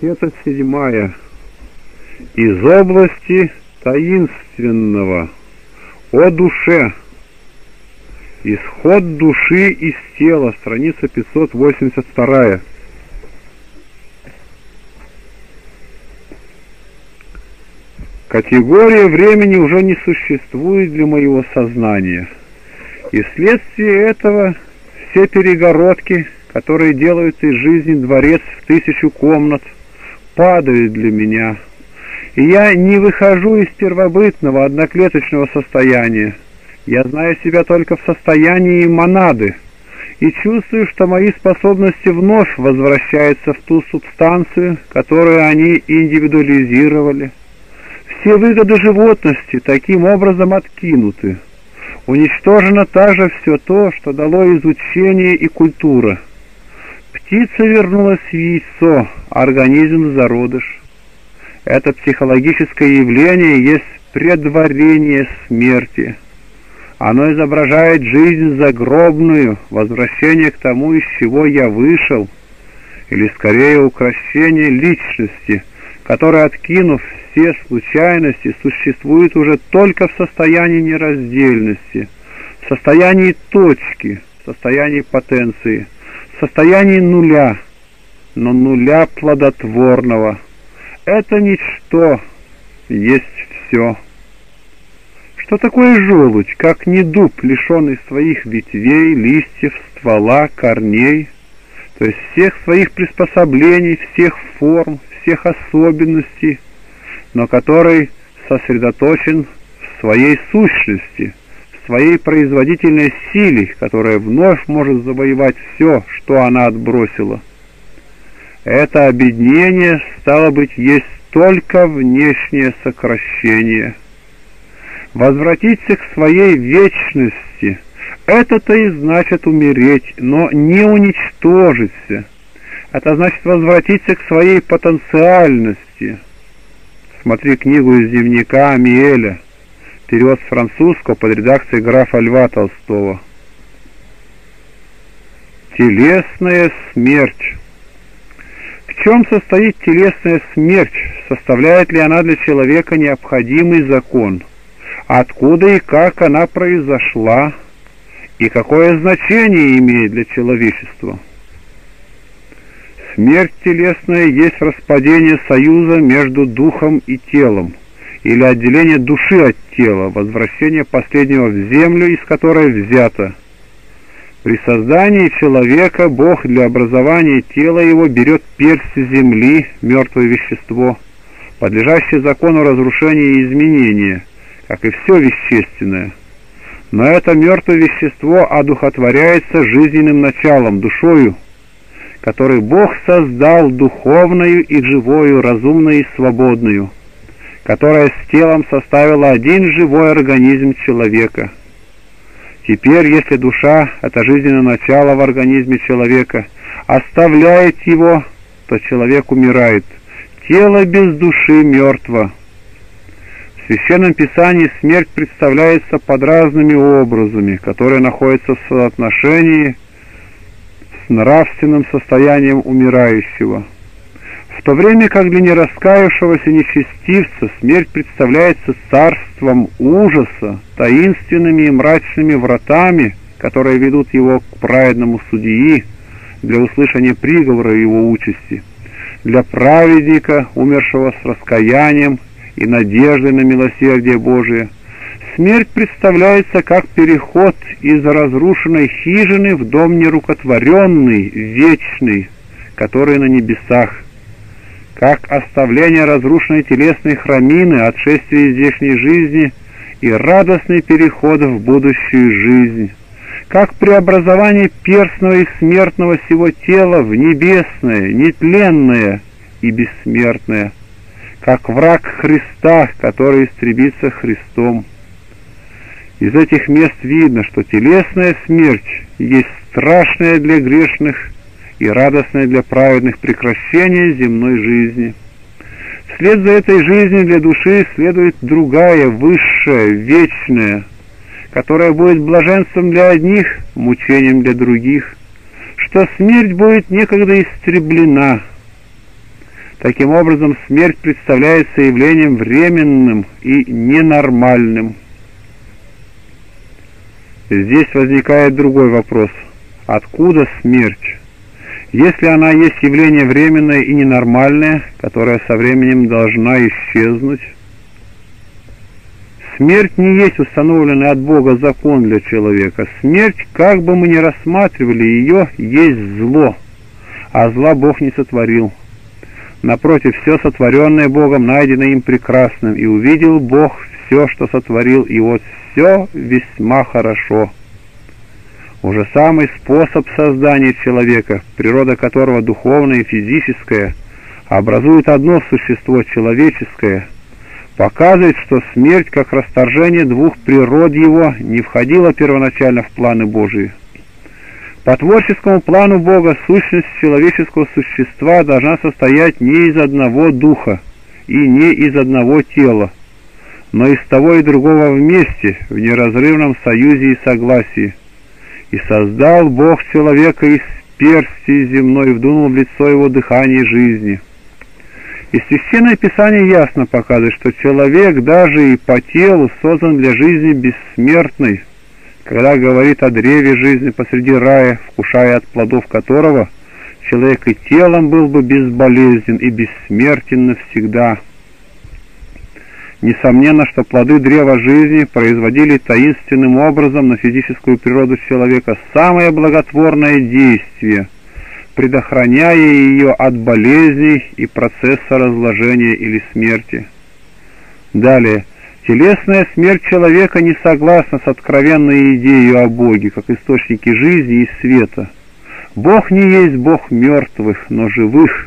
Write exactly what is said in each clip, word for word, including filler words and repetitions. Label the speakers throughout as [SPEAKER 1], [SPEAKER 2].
[SPEAKER 1] Кассета седьмая. Из области таинственного. О душе. Исход души из тела. Страница пятьсот восемьдесят два. Категория времени уже не существует для моего сознания. И вследствие этого все перегородки, которые делают из жизни дворец в тысячу комнат, падают для меня. И я не выхожу из первобытного одноклеточного состояния. Я знаю себя только в состоянии монады и чувствую, что мои способности вновь возвращаются в ту субстанцию, которую они индивидуализировали. Все выгоды животности таким образом откинуты. Уничтожено также все то, что дало изучение и культура. Птица вернулась в яйцо, организм в зародыш. Это психологическое явление есть предварение смерти. Оно изображает жизнь загробную, возвращение к тому, из чего я вышел, или скорее укрощение личности, которая, откинув все случайности, существует уже только в состоянии нераздельности, в состоянии точки, в состоянии потенции, в состоянии нуля, но нуля плодотворного. Это ничто есть все. Что такое желудь, как не дуб, лишенный своих ветвей, листьев, ствола, корней, то есть всех своих приспособлений, всех форм, всех особенностей, но который сосредоточен в своей сущности, в своей производительной силе, которая вновь может завоевать все, что она отбросила. Это обеднение, стало быть, есть только внешнее сокращение. Возвратиться к своей вечности — это-то и значит умереть, но не уничтожиться. Это значит возвратиться к своей потенциальности. Смотри книгу из дневника Амиэля, перевод с французского под редакцией графа Льва Толстого. Телесная смерть. В чем состоит телесная смерть? Составляет ли она для человека необходимый закон? Откуда и как она произошла? И какое значение имеет для человечества? Смерть телесная есть распадение союза между духом и телом, или отделение души от тела, возвращение последнего в землю, из которой взято. При создании человека Бог для образования тела его берет персть земли, мертвое вещество, подлежащее закону разрушения и изменения, как и все вещественное. Но это мертвое вещество одухотворяется жизненным началом, душою, который Бог создал духовную и живую, разумную и свободную, которая с телом составила один живой организм человека. Теперь, если душа, это жизненное начало в организме человека, оставляет его, то человек умирает. Тело без души мертво. В Священном Писании смерть представляется под разными образами, которые находятся в соотношении с нравственным состоянием умирающего. В то время как для нераскаявшегося нечестивца смерть представляется царством ужаса, таинственными и мрачными вратами, которые ведут его к праведному судьи для услышания приговора его участи, для праведника, умершего с раскаянием и надеждой на милосердие Божие. Смерть представляется как переход из разрушенной хижины в дом нерукотворенный, вечный, который на небесах, как оставление разрушенной телесной храмины, отшествие здешней жизни и радостный переход в будущую жизнь, как преобразование перстного и смертного сего тела в небесное, нетленное и бессмертное, как враг Христа, который истребится Христом. Из этих мест видно, что телесная смерть есть страшная для грешных и радостное для праведных прекращение земной жизни. Вслед за этой жизнью для души следует другая, высшая, вечная, которая будет блаженством для одних, мучением для других, что смерть будет некогда истреблена. Таким образом, смерть представляется явлением временным и ненормальным. Здесь возникает другой вопрос. Откуда смерть? Если она есть явление временное и ненормальное, которое со временем должна исчезнуть, смерть не есть установленный от Бога закон для человека. Смерть, как бы мы ни рассматривали ее, есть зло, а зла Бог не сотворил. Напротив, все сотворенное Богом найдено им прекрасным, и увидел Бог все, что сотворил, и вот все весьма хорошо. Уже самый способ создания человека, природа которого духовная и физическая, образует одно существо человеческое, показывает, что смерть, как расторжение двух природ его, не входила первоначально в планы Божии. По творческому плану Бога сущность человеческого существа должна состоять не из одного духа и не из одного тела, но из того и другого вместе, в неразрывном союзе и согласии. И создал Бог человека из персти земной, и вдунул в лицо его дыхание жизни. И Священное Писание ясно показывает, что человек даже и по телу создан для жизни бессмертной, когда говорит о древе жизни посреди рая, вкушая от плодов которого человек и телом был бы безболезнен и бессмертен навсегда. Несомненно, что плоды древа жизни производили таинственным образом на физическую природу человека самое благотворное действие, предохраняя ее от болезней и процесса разложения или смерти. Далее, телесная смерть человека не согласна с откровенной идеей о Боге, как источнике жизни и света. Бог не есть Бог мертвых, но живых.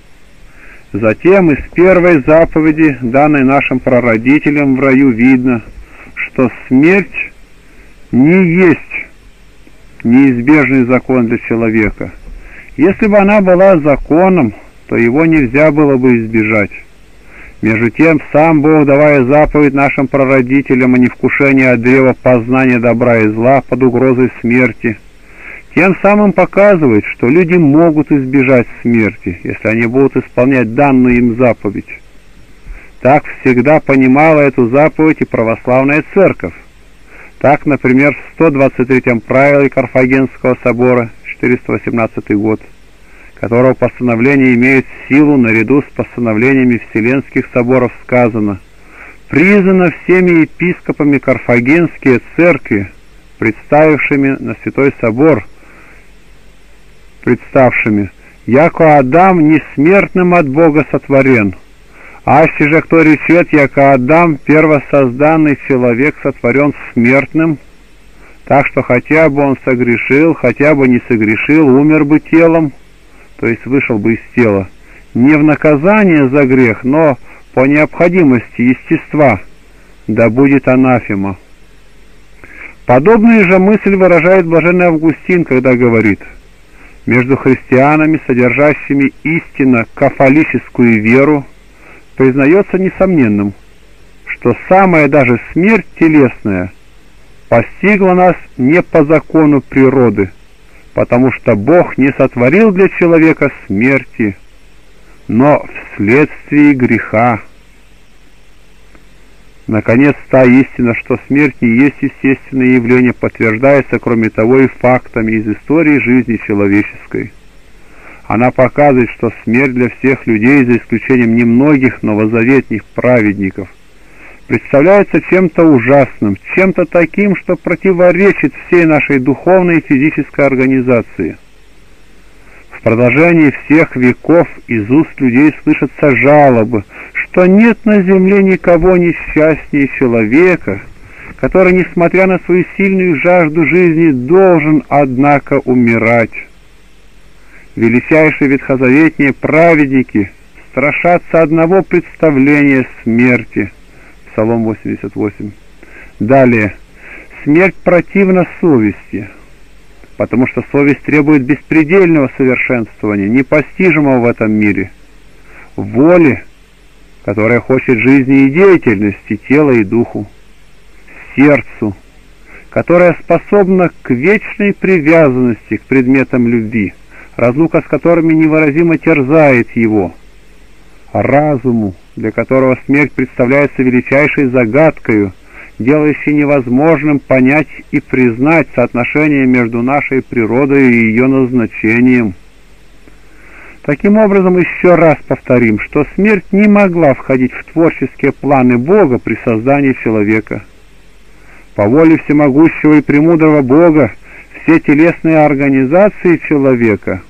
[SPEAKER 1] Затем из первой заповеди, данной нашим прародителям в раю, видно, что смерть не есть неизбежный закон для человека. Если бы она была законом, то его нельзя было бы избежать. Между тем, сам Бог, давая заповедь нашим прародителям о невкушении от древа познания добра и зла под угрозой смерти, тем самым показывает, что люди могут избежать смерти, если они будут исполнять данную им заповедь. Так всегда понимала эту заповедь и православная церковь. Так, например, в сто двадцать третьем правиле Карфагенского собора, четыреста восемнадцатый год, которого постановление имеет силу наряду с постановлениями Вселенских соборов, сказано: «Признано всеми епископами Карфагенские церкви, представившими на Святой Собор, представшими, яко Адам несмертным от Бога сотворен, аще же кто речет, яко Адам первосозданный человек сотворен смертным, так что хотя бы он согрешил, хотя бы не согрешил, умер бы телом, то есть вышел бы из тела, не в наказание за грех, но по необходимости естества, да будет анафема». Подобную же мысль выражает блаженный Августин, когда говорит: «Между христианами, содержащими истинно кафолическую веру, признается несомненным, что самая даже смерть телесная постигла нас не по закону природы, потому что Бог не сотворил для человека смерти, но вследствие греха». Наконец, та истина, что смерть не есть естественное явление, подтверждается, кроме того, и фактами из истории жизни человеческой. Она показывает, что смерть для всех людей, за исключением немногих новозаветных праведников, представляется чем-то ужасным, чем-то таким, что противоречит всей нашей духовной и физической организации. В продолжении всех веков из уст людей слышатся жалобы, что нет на земле никого несчастнее человека, который, несмотря на свою сильную жажду жизни, должен, однако, умирать. Величайшие ветхозаветные праведники страшатся одного представления смерти. Псалом восемьдесят восемь. Далее. Смерть противна совести, потому что совесть требует беспредельного совершенствования, непостижимого в этом мире, воли, которая хочет жизни и деятельности тела и духу, сердцу, которое способно к вечной привязанности к предметам любви, разлука с которыми невыразимо терзает его, разуму, для которого смерть представляется величайшей загадкою, делающей невозможным понять и признать соотношение между нашей природой и ее назначением. Таким образом, еще раз повторим, что смерть не могла входить в творческие планы Бога при создании человека. По воле всемогущего и премудрого Бога все телесные организации человека,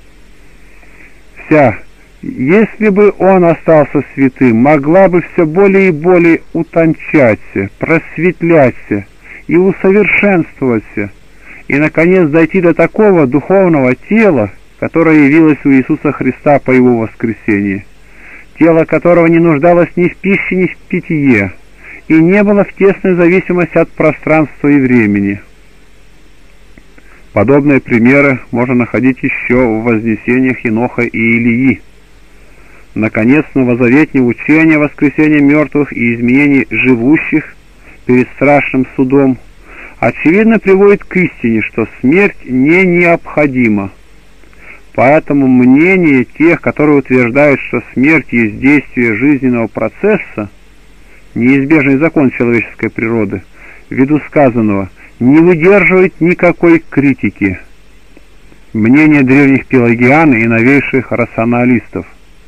[SPEAKER 1] вся, если бы он остался святым, могла бы все более и более утончаться, просветляться и усовершенствоваться, и, наконец, дойти до такого духовного тела, которое явилось у Иисуса Христа по Его воскресении, тело которого не нуждалось ни в пище, ни в питье, и не было в тесной зависимости от пространства и времени. Подобные примеры можно находить еще в вознесениях Еноха и Илии. Наконец, новозаветное учение о воскресении мертвых и изменении живущих перед страшным судом очевидно приводит к истине, что смерть не необходима. Поэтому мнение тех, которые утверждают, что смерть есть действие жизненного процесса, неизбежный закон человеческой природы, ввиду сказанного, не выдерживает никакой критики. Мнение древних пелагиан и новейших рационалистов.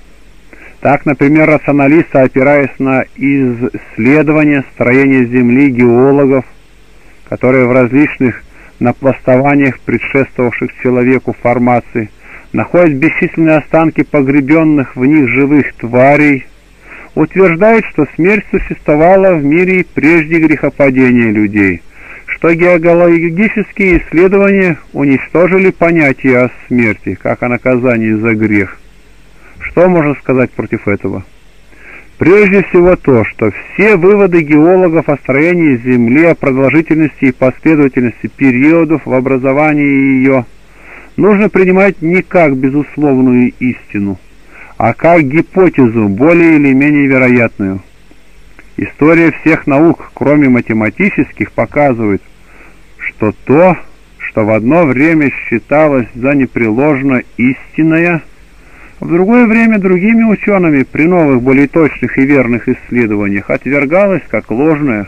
[SPEAKER 1] Так, например, рационалисты, опираясь на исследования строения Земли геологов, которые в различных напластованиях предшествовавших человеку формаций находят бесчисленные останки погребенных в них живых тварей, утверждает, что смерть существовала в мире и прежде грехопадения людей, что геологические исследования уничтожили понятие о смерти, как о наказании за грех. Что можно сказать против этого? Прежде всего то, что все выводы геологов о строении Земли, о продолжительности и последовательности периодов в образовании ее нужно принимать не как безусловную истину, а как гипотезу, более или менее вероятную. История всех наук, кроме математических, показывает, что то, что в одно время считалось за непреложно истинное, в другое время другими учеными при новых, более точных и верных исследованиях отвергалось как ложное.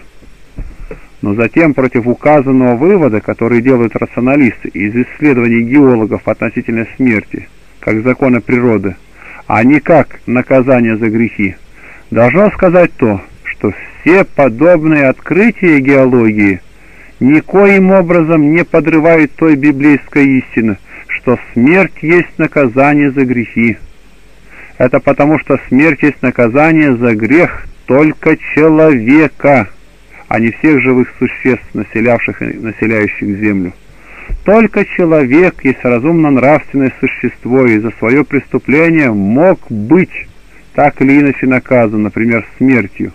[SPEAKER 1] Но затем против указанного вывода, который делают рационалисты из исследований геологов относительно смерти, как закона природы, а не как наказание за грехи, должно сказать то, что все подобные открытия геологии никоим образом не подрывают той библейской истины, что смерть есть наказание за грехи. Это потому, что смерть есть наказание за грех только человека, а не всех живых существ, населявших и населяющих землю. Только человек есть разумно-нравственное существо, и за свое преступление мог быть так или иначе наказан, например, смертью.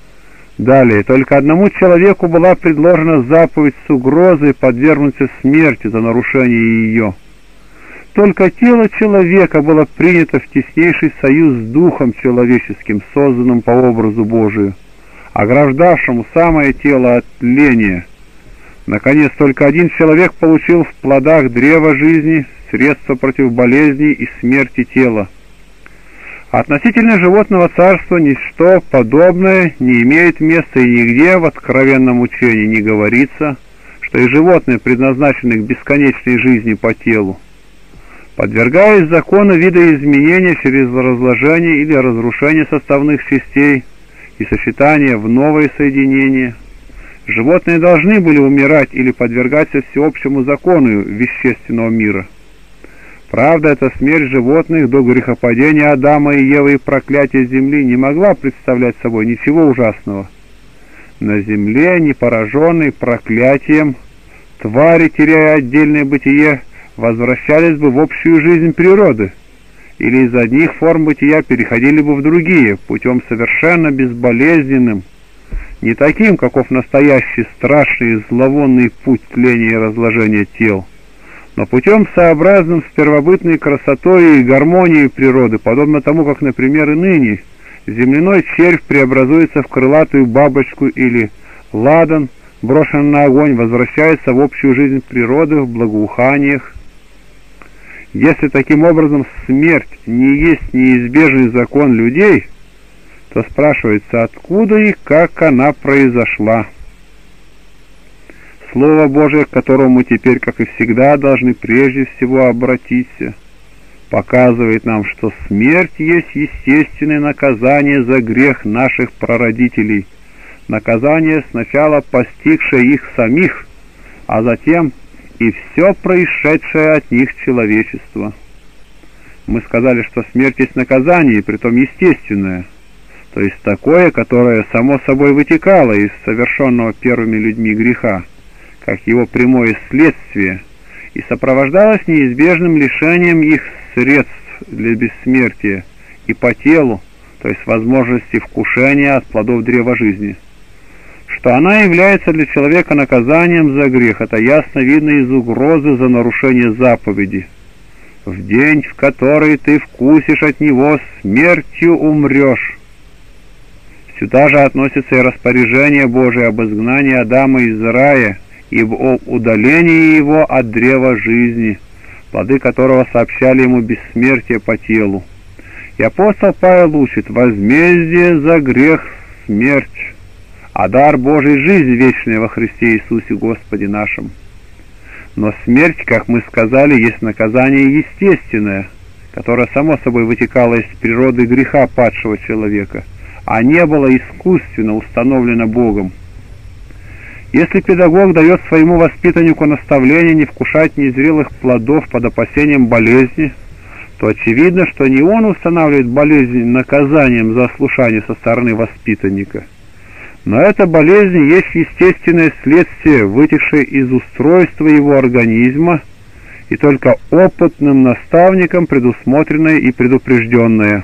[SPEAKER 1] Далее, только одному человеку была предложена заповедь с угрозой подвергнуться смерти за нарушение ее. Только тело человека было принято в теснейший союз с духом человеческим, созданным по образу Божию, ограждавшему самое тело от тления. Наконец, только один человек получил в плодах древа жизни средства против болезней и смерти тела. Относительно животного царства ничто подобное не имеет места, и нигде в откровенном учении не говорится, что и животные предназначены к бесконечной жизни по телу. Подвергаясь закону видоизменения через разложение или разрушение составных частей и сочетание в новое соединение, животные должны были умирать или подвергаться всеобщему закону вещественного мира. Правда, эта смерть животных до грехопадения Адама и Евы и проклятия земли не могла представлять собой ничего ужасного. На земле, не пораженной проклятием, твари, теряя отдельное бытие, возвращались бы в общую жизнь природы, или из одних форм бытия переходили бы в другие, путем совершенно безболезненным, не таким, каков настоящий страшный и зловонный путь тления и разложения тел, но путем сообразным с первобытной красотой и гармонией природы, подобно тому, как, например, и ныне земляной червь преобразуется в крылатую бабочку или ладан, брошенный на огонь, возвращается в общую жизнь природы в благоуханиях. Если таким образом смерть не есть неизбежный закон людей, то спрашивается, откуда и как она произошла. Слово Божие, к которому мы теперь, как и всегда, должны прежде всего обратиться, показывает нам, что смерть есть естественное наказание за грех наших прародителей, наказание, сначала постигшее их самих, а затем и все происшедшее от них человечество. Мы сказали, что смерть есть наказание, притом естественное, то есть такое, которое само собой вытекало из совершенного первыми людьми греха, как его прямое следствие, и сопровождалось неизбежным лишением их средств для бессмертия и по телу, то есть возможности вкушения от плодов древа жизни. Что она является для человека наказанием за грех, это ясно видно из угрозы за нарушение заповеди. «В день, в который ты вкусишь от него, смертью умрешь». Сюда же относится и распоряжение Божие об изгнании Адама из рая и об удалении его от древа жизни, плоды которого сообщали ему бессмертие по телу. И апостол Павел учит: возмездие за грех — смерть, а дар Божий — жизнь вечная во Христе Иисусе Господе нашим. Но смерть, как мы сказали, есть наказание естественное, которое само собой вытекало из природы греха падшего человека, а не было искусственно установлено Богом. Если педагог дает своему воспитаннику наставление не вкушать незрелых плодов под опасением болезни, то очевидно, что не он устанавливает болезнь наказанием за ослушание со стороны воспитанника, но эта болезнь есть естественное следствие, вытекшее из устройства его организма, и только опытным наставником предусмотренное и предупрежденное.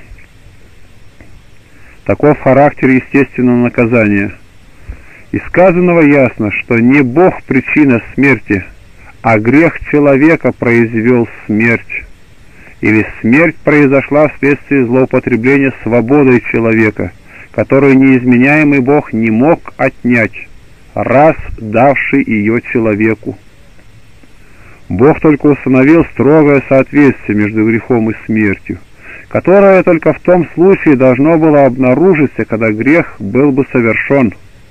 [SPEAKER 1] Таков характер естественного наказания. Из сказанного ясно, что не Бог причина смерти, а грех человека произвел смерть, или смерть произошла вследствие злоупотребления свободой человека, которую неизменяемый Бог не мог отнять, раз давший ее человеку. Бог только установил строгое соответствие между грехом и смертью, которое только в том случае должно было обнаружиться, когда грех был бы совершен.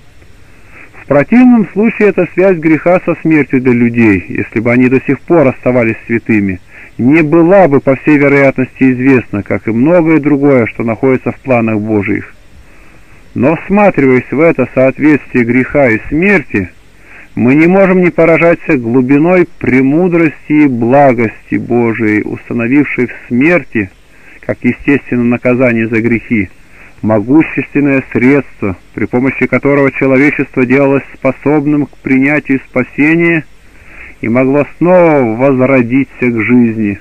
[SPEAKER 1] В противном случае эта связь греха со смертью для людей, если бы они до сих пор оставались святыми, не была бы, по всей вероятности, известна, как и многое другое, что находится в планах Божиих. Но, всматриваясь в это соответствие греха и смерти, мы не можем не поражаться глубиной премудрости и благости Божией, установившей в смерти, как естественное наказание за грехи, могущественное средство, при помощи которого человечество делалось способным к принятию спасения и могло снова возродиться к жизни.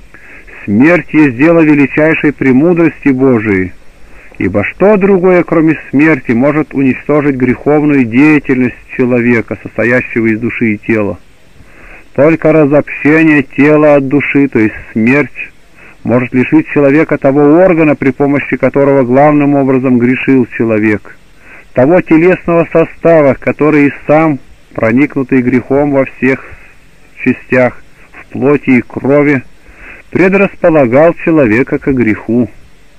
[SPEAKER 1] Смерть есть дело величайшей премудрости Божией, ибо что другое, кроме смерти, может уничтожить греховную деятельность человека, состоящего из души и тела? Только разобщение тела от души, то есть смерть, может лишить человека того органа, при помощи которого главным образом грешил человек, того телесного состава, который и сам, проникнутый грехом во всех частях, в плоти и крови, предрасполагал человека к греху.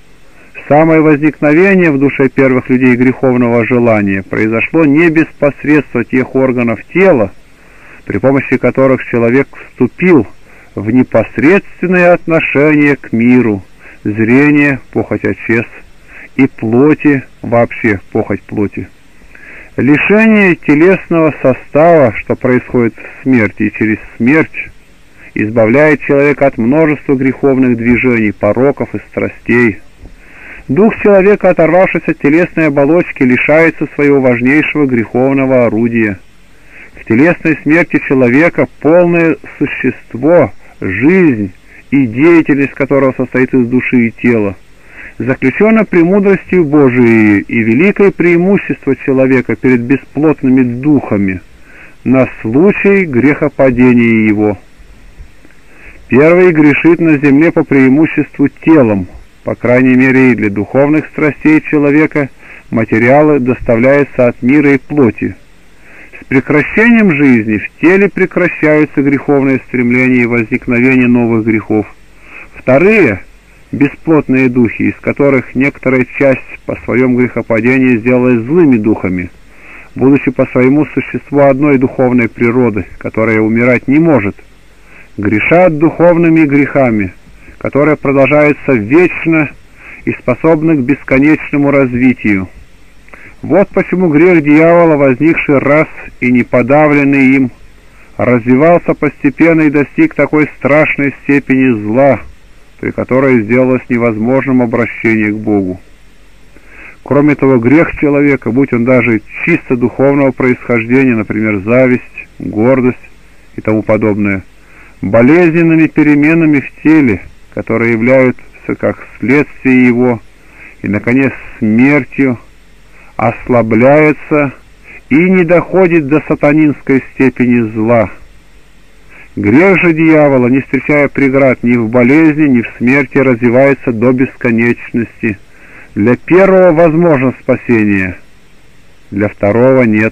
[SPEAKER 1] Самое возникновение в душе первых людей греховного желания произошло не без посредства тех органов тела, при помощи которых человек вступил в непосредственное отношение к миру, зрение, похоть очес, и плоти, вообще похоть плоти. Лишение телесного состава, что происходит в смерти и через смерть, избавляет человека от множества греховных движений, пороков и страстей. Дух человека, оторвавшись от телесной оболочки, лишается своего важнейшего греховного орудия. В телесной смерти человека полное существо, жизнь и деятельность которого состоит из души и тела, заключено премудростью Божией и великое преимущество человека перед бесплотными духами на случай грехопадения его. Первый грешит на земле по преимуществу телом, по крайней мере и для духовных страстей человека материалы доставляются от мира и плоти. С прекращением жизни в теле прекращаются греховные стремления и возникновение новых грехов. Вторые, бесплотные духи, из которых некоторая часть по своем грехопадении сделалась злыми духами, будучи по своему существу одной духовной природы, которая умирать не может, грешат духовными грехами, которые продолжаются вечно и способны к бесконечному развитию. Вот почему грех дьявола, возникший раз и не подавленный им, развивался постепенно и достиг такой страшной степени зла, при которой сделалось невозможным обращение к Богу. Кроме того, грех человека, будь он даже чисто духовного происхождения, например, зависть, гордость и тому подобное, болезненными переменами в теле, которые являются как следствие его, и, наконец, смертью, ослабляется и не доходит до сатанинской степени зла. Грех же дьявола, не встречая преград ни в болезни, ни в смерти, развивается до бесконечности. Для первого возможно спасение, для второго нет.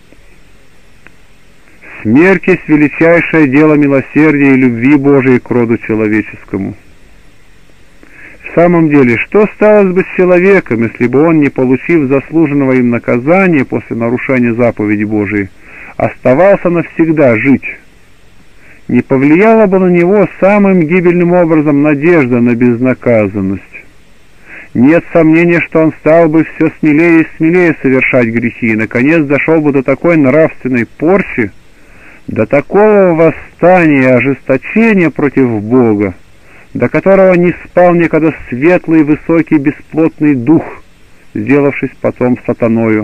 [SPEAKER 1] Смерть есть величайшее дело милосердия и любви Божией к роду человеческому. В самом деле, что сталось бы с человеком, если бы он, не получив заслуженного им наказания после нарушения заповеди Божией, оставался навсегда жить? Не повлияла бы на него самым гибельным образом надежда на безнаказанность? Нет сомнения, что он стал бы все смелее и смелее совершать грехи, и, наконец, дошел бы до такой нравственной порчи, до такого восстания и ожесточения против Бога, до которого не спал никогда светлый, высокий, бесплотный дух, сделавшись потом сатаною.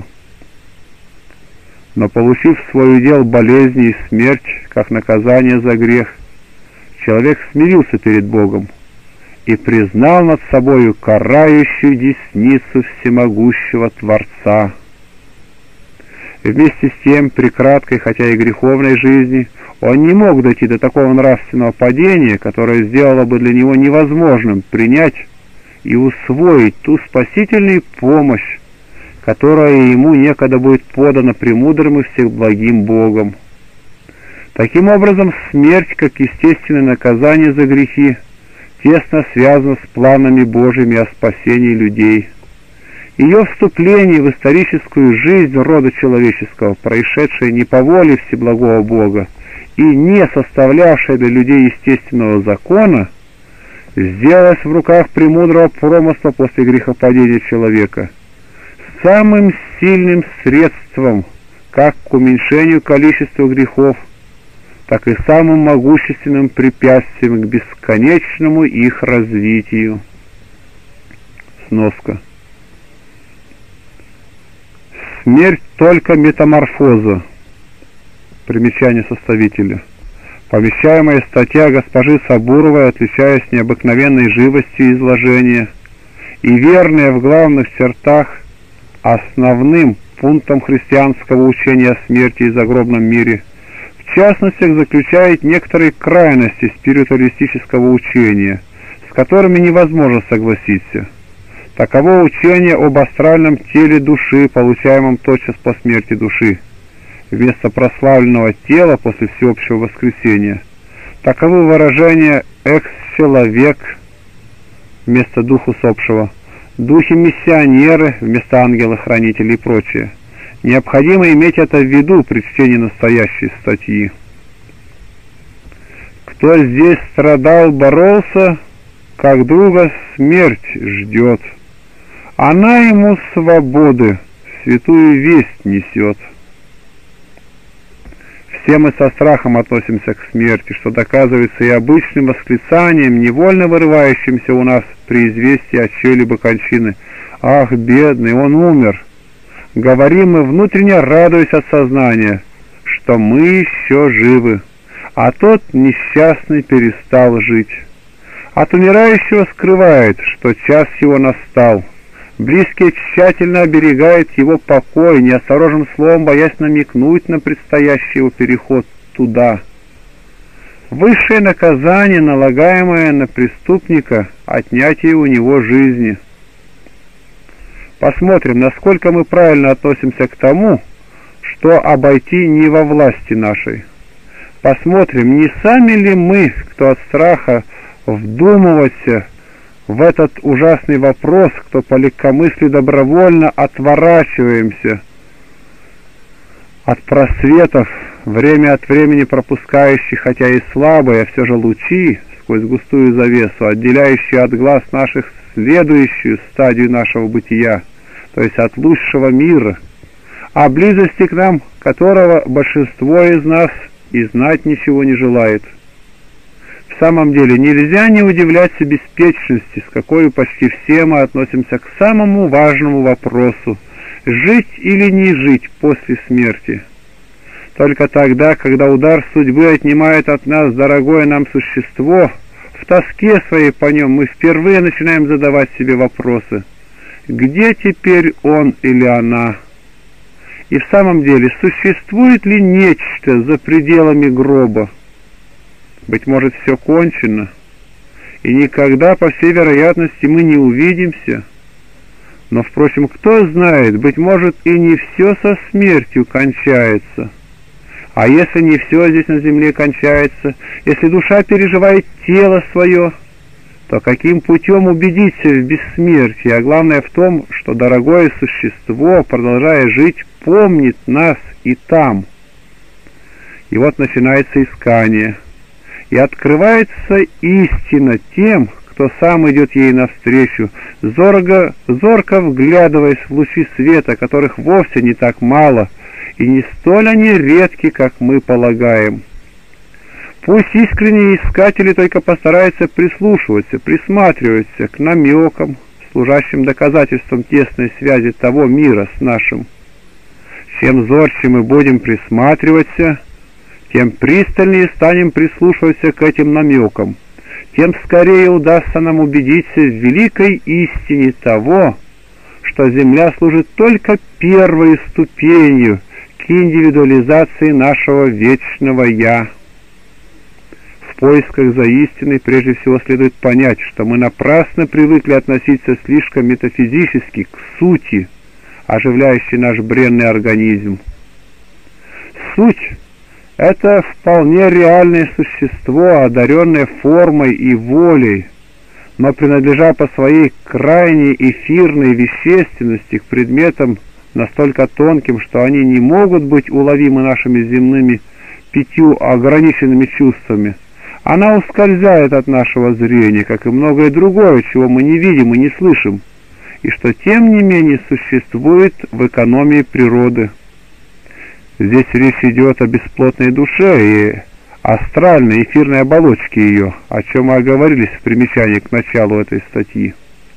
[SPEAKER 1] Но, получив в свой удел болезни и смерть, как наказание за грех, человек смирился перед Богом и признал над собою карающую десницу всемогущего Творца. И вместе с тем, при краткой, хотя и греховной жизни, он не мог дойти до такого нравственного падения, которое сделало бы для него невозможным принять и усвоить ту спасительную помощь, которая ему некогда будет подана премудрым и всеблагим Богом. Таким образом, смерть, как естественное наказание за грехи, тесно связана с планами Божьими о спасении людей. Ее вступление в историческую жизнь рода человеческого, происшедшее не по воле всеблагого Бога и не составлявшее для людей естественного закона, сделалось в руках премудрого промысла после грехопадения человека самым сильным средством как к уменьшению количества грехов, так и самым могущественным препятствием к бесконечному их развитию. Сноска. Смерть только метаморфоза. Примечание составителя. Помещаемая статья госпожи Сабуровой, отличаясь необыкновенной живостью изложения и верная в главных чертах основным пунктом христианского учения о смерти и загробном мире, в частности, заключает некоторые крайности спиритуалистического учения, с которыми невозможно согласиться. Таково учение об астральном теле души, получаемом тотчас по смерти души, вместо прославленного тела после всеобщего воскресения. Таковы выражения «экс-человек» вместо духа усопшего, духи-миссионеры вместо ангела-хранителей и прочее. Необходимо иметь это в виду при чтении настоящей статьи. Кто здесь страдал, боролся, как друга смерть ждет. Она ему свободы, святую весть несет. Все мы со страхом относимся к смерти, что доказывается и обычным восклицанием, невольно вырывающимся у нас при известии от чьей-либо кончины. «Ах, бедный, он умер!» Говорим мы, внутренне радуясь от сознания, что мы еще живы, а тот несчастный перестал жить. От умирающего скрывает, что час его настал. Близкий тщательно оберегает его покой, неосторожным словом боясь намекнуть на предстоящий его переход туда. Высшее наказание, налагаемое на преступника, отнятие у него жизни. Посмотрим, насколько мы правильно относимся к тому, что обойти не во власти нашей. Посмотрим, не сами ли мы, кто от страха вдумываться в этот ужасный вопрос, кто по легкомыслию добровольно отворачиваемся от просветов, время от времени пропускающих, хотя и слабые, а все же лучи сквозь густую завесу, отделяющие от глаз наших следующую стадию нашего бытия, то есть от лучшего мира, о близости к нам которого большинство из нас и знать ничего не желает. В самом деле нельзя не удивляться беспечности, с какой почти все мы относимся к самому важному вопросу – жить или не жить после смерти. Только тогда, когда удар судьбы отнимает от нас дорогое нам существо, в тоске своей по нем мы впервые начинаем задавать себе вопросы: где теперь он или она? И в самом деле, существует ли нечто за пределами гроба? Быть может, все кончено, и никогда, по всей вероятности, мы не увидимся. Но, впрочем, кто знает, быть может, и не все со смертью кончается. А если не все здесь на земле кончается, если душа переживает тело свое, то каким путем убедиться в бессмертии, а главное в том, что дорогое существо, продолжая жить, помнит нас и там. И вот начинается искание, и открывается истина тем, кто сам идет ей навстречу, зорко, зорко вглядываясь в лучи света, которых вовсе не так мало, и не столь они редки, как мы полагаем. Пусть искренние искатели только постараются прислушиваться, присматриваться к намекам, служащим доказательством тесной связи того мира с нашим. Чем зорче мы будем присматриваться, тем пристальнее станем прислушиваться к этим намекам, тем скорее удастся нам убедиться в великой истине того, что Земля служит только первой ступенью к индивидуализации нашего вечного «Я». В поисках за истиной прежде всего следует понять, что мы напрасно привыкли относиться слишком метафизически к сути, оживляющей наш бренный организм. Суть — это вполне реальное существо, одаренное формой и волей, но принадлежа по своей крайней эфирной вещественности к предметам настолько тонким, что они не могут быть уловимы нашими земными пятью ограниченными чувствами. Она ускользает от нашего зрения, как и многое другое, чего мы не видим и не слышим, и что тем не менее существует в экономии природы. Здесь речь идет о бесплотной душе и астральной эфирной оболочке ее, о чем мы оговорились в примечании к началу этой статьи.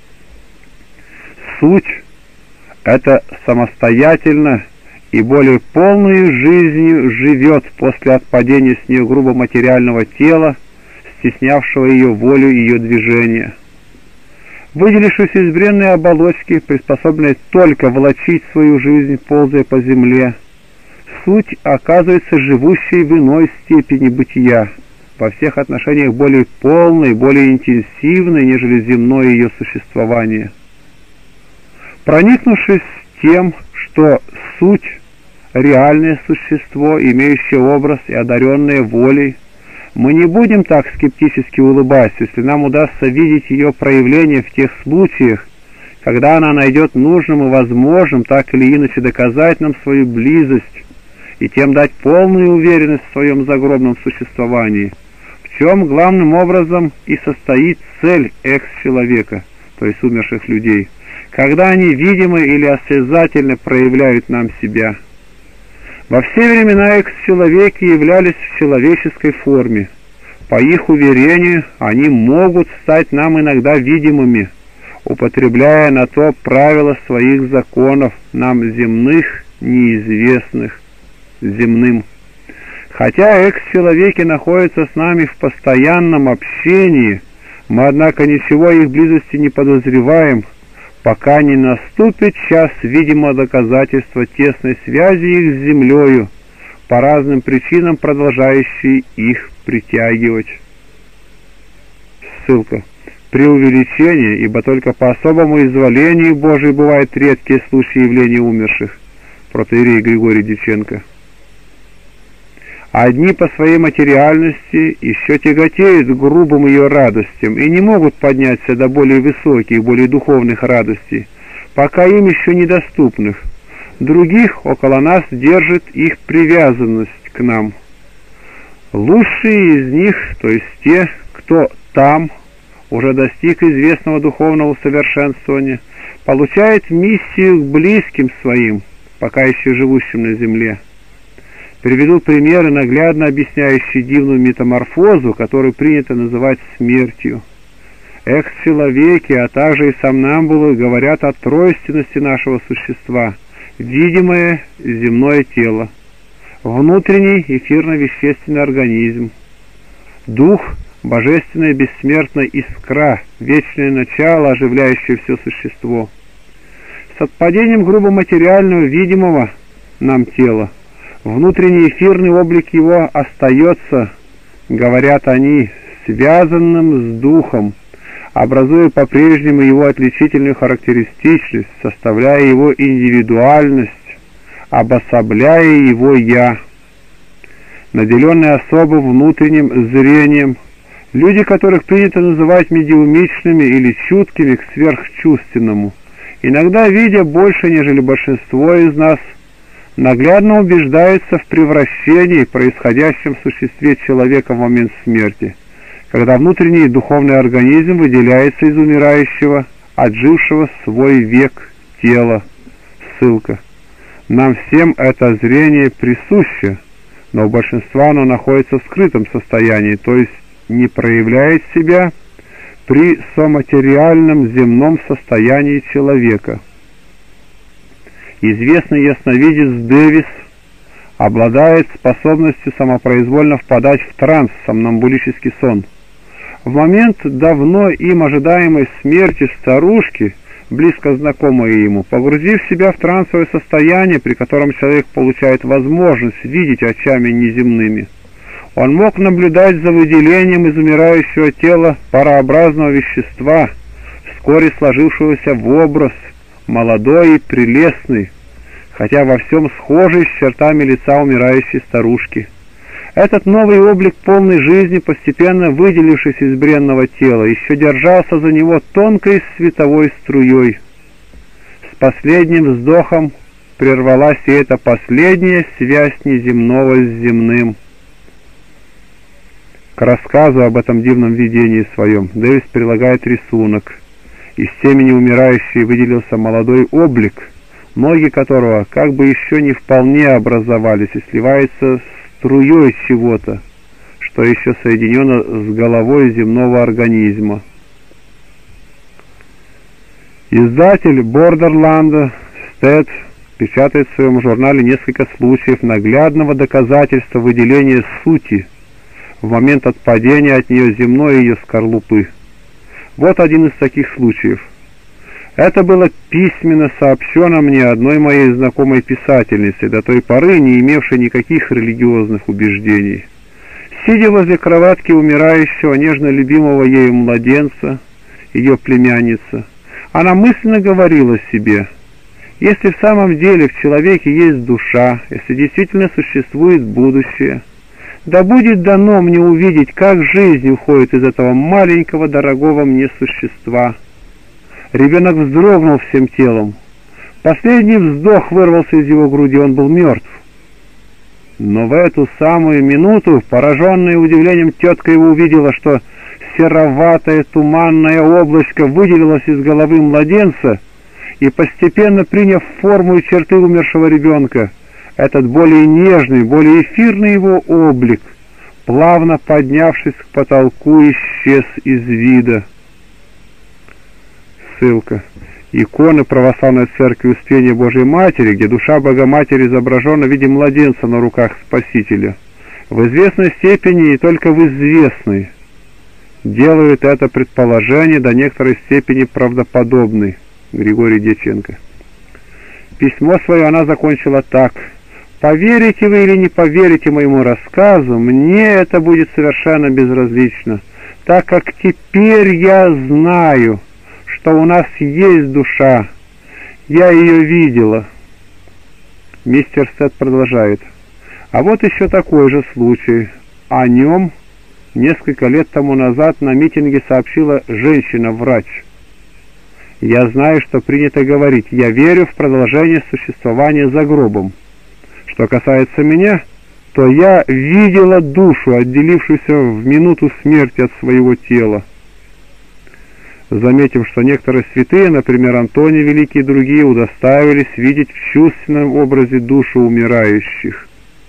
[SPEAKER 1] Суть — это самостоятельно и более полную жизнью живет после отпадения с нее грубо материального тела, стеснявшего ее волю и ее движения. Выделившись из бренной оболочки, приспособленной только волочить свою жизнь, ползая по земле, суть оказывается живущей в иной степени бытия, во всех отношениях более полной, более интенсивной, нежели земное ее существование. Проникнувшись тем, что суть — реальное существо, имеющее образ и одаренное волей, мы не будем так скептически улыбаться, если нам удастся видеть ее проявление в тех случаях, когда она найдет нужным и возможным так или иначе доказать нам свою близость и тем дать полную уверенность в своем загробном существовании, в чем главным образом и состоит цель экс-человека, то есть умерших людей, когда они видимо или осязательно проявляют нам себя. Во все времена экс-человеки являлись в человеческой форме. По их уверению, они могут стать нам иногда видимыми, употребляя на то правила своих законов, нам земных, неизвестных земным. Хотя экс-человеки находятся с нами в постоянном общении, мы, однако, ничего о их близости не подозреваем, пока не наступит час видимого доказательства тесной связи их с землею, по разным причинам продолжающей их притягивать. Ссылка. Преувеличение, ибо только по особому изволению Божию бывают редкие случаи явления умерших. Протоиерей Григорий Дьяченко. Одни по своей материальности еще тяготеют к грубым ее радостям и не могут подняться до более высоких, более духовных радостей, пока им еще недоступных. Других около нас держит их привязанность к нам. Лучшие из них, то есть те, кто там уже достиг известного духовного совершенствования, получают миссию к близким своим, пока еще живущим на земле. Приведу примеры, наглядно объясняющие дивную метаморфозу, которую принято называть смертью. Экс-человеки, а также и сомнамбулы говорят о тройственности нашего существа: видимое земное тело, внутренний эфирно-вещественный организм, дух — божественная бессмертная искра, вечное начало, оживляющее все существо. С отпадением грубо материального, видимого нам тела, внутренний эфирный облик его остается, говорят они, связанным с духом, образуя по-прежнему его отличительную характеристичность, составляя его индивидуальность, обособляя его «я». Наделенные особым внутренним зрением, люди, которых принято называть медиумичными или чуткими к сверхчувственному, иногда, видя больше, нежели большинство из нас, наглядно убеждаются в превращении, происходящем в существе человека в момент смерти, когда внутренний духовный организм выделяется из умирающего, отжившего свой век тела. Ссылка. Нам всем это зрение присуще, но у большинства оно находится в скрытом состоянии, то есть не проявляет себя при саматериальном земном состоянии человека. Известный ясновидец Дэвис обладает способностью самопроизвольно впадать в транс, сомнамбулический сон. В момент давно им ожидаемой смерти старушки, близко знакомой ему, погрузив себя в трансовое состояние, при котором человек получает возможность видеть очами неземными, он мог наблюдать за выделением из умирающего тела парообразного вещества, вскоре сложившегося в образ молодой и прелестный, хотя во всем схожий с чертами лица умирающей старушки. Этот новый облик полной жизни, постепенно выделившись из бренного тела, еще держался за него тонкой световой струей. С последним вздохом прервалась и эта последняя связь неземного с земным. К рассказу об этом дивном видении своем Дэвис прилагает рисунок. Из семени умирающей выделился молодой облик, ноги которого как бы еще не вполне образовались и сливается с струей чего-то, что еще соединено с головой земного организма. Издатель Бордерланда Стэд печатает в своем журнале несколько случаев наглядного доказательства выделения сути в момент отпадения от нее земной ее скорлупы. Вот один из таких случаев. Это было письменно сообщено мне одной моей знакомой писательницей, до той поры не имевшей никаких религиозных убеждений. Сидя возле кроватки умирающего, нежно любимого ею младенца, ее племянница, она мысленно говорила себе: если в самом деле в человеке есть душа, если действительно существует будущее, да будет дано мне увидеть, как жизнь уходит из этого маленького, дорогого мне существа. Ребенок вздрогнул всем телом. Последний вздох вырвался из его груди, он был мертв. Но в эту самую минуту, пораженная удивлением, тетка его увидела, что сероватое туманное облачко выделилось из головы младенца, и, постепенно приняв форму и черты умершего ребенка, этот более нежный, более эфирный его облик, плавно поднявшись к потолку, исчез из вида. Ссылка. Иконы православной церкви Успения Божией Матери, где душа Богоматери изображена в виде младенца на руках Спасителя, в известной степени и только в известной делают это предположение до некоторой степени правдоподобной. Григорий Дьяченко. Письмо свое она закончила так: «Поверите вы или не поверите моему рассказу, мне это будет совершенно безразлично, так как теперь я знаю, что у нас есть душа, я ее видела». Мистер Стэд продолжает: А вот еще такой же случай. О нем несколько лет тому назад на митинге сообщила женщина-врач. Я знаю, что принято говорить: я верю в продолжение существования за гробом. Что касается меня, то я видела душу, отделившуюся в минуту смерти от своего тела. Заметим, что некоторые святые, например, Антоний Великий и другие, удостаивались видеть в чувственном образе душу умирающих.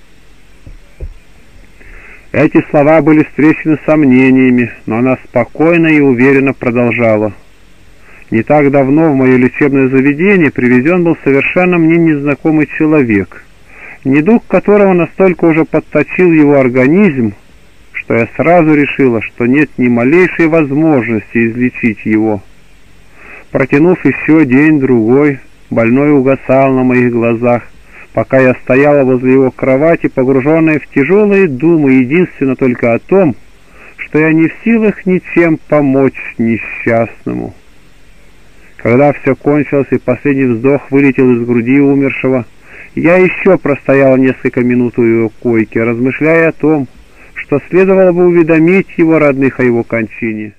[SPEAKER 1] Эти слова были встречены сомнениями, но она спокойно и уверенно продолжала. Не так давно в мое лечебное заведение привезен был совершенно мне незнакомый человек, недуг которого настолько уже подточил его организм, что я сразу решила, что нет ни малейшей возможности излечить его. Протянув еще день-другой, больной угасал на моих глазах, пока я стояла возле его кровати, погруженная в тяжелые думы, единственно только о том, что я не в силах ничем помочь несчастному. Когда все кончилось и последний вздох вылетел из груди умершего, я еще простояла несколько минут у его койки, размышляя о том, что следовало бы уведомить его родных о его кончине.